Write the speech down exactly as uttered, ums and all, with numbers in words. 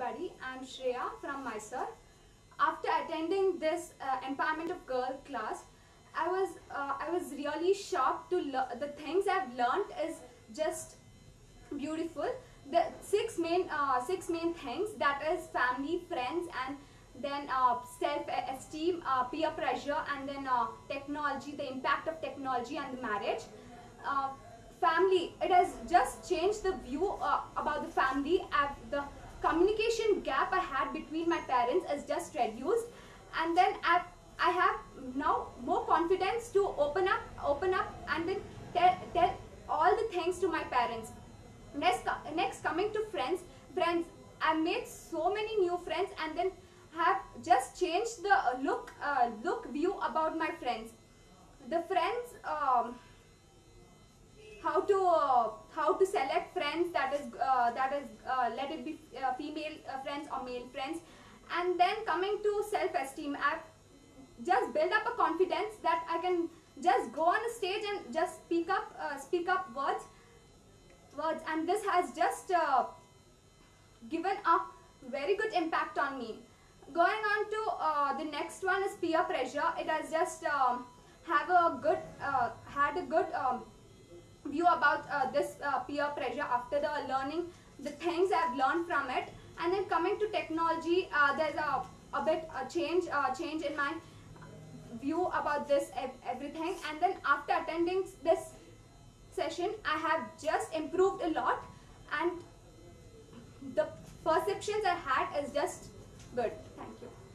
everybody. I'm Shreya from Mysore. After attending this uh, Empowerment of Girl class, I was uh, I was really shocked to learn the things I've learned is just beautiful. The six main uh, six main things, that is family, friends, and then uh, self-esteem, uh, peer pressure, and then uh, technology, the impact of technology and the marriage. Uh, family, it has just changed the view uh, about the family. I've, the communication gap I had between my parents is just reduced, and then I've, I have now more confidence to open up, open up, and then tell, tell all the things to my parents. Next, next coming to friends, friends, I made so many new friends, and then have just changed the look, uh, look view about my friends. The friends. Um, how to uh, how to select friends, that is uh, that is uh, let it be uh, female uh, friends or male friends. And then coming to self-esteem, I've just built up a confidence that I can just go on a stage and just speak up uh, speak up words words and this has just uh, given a very good impact on me. Going on to uh, the next one is peer pressure. It has just um, have a good uh, had a good um, view about uh, this uh, peer pressure after the learning the things I've learned from it. And then coming to technology, uh, there's a, a bit a change uh, change in my view about this everything. And then after attending this session, I have just improved a lot, and the perceptions I had is just good. Thank you.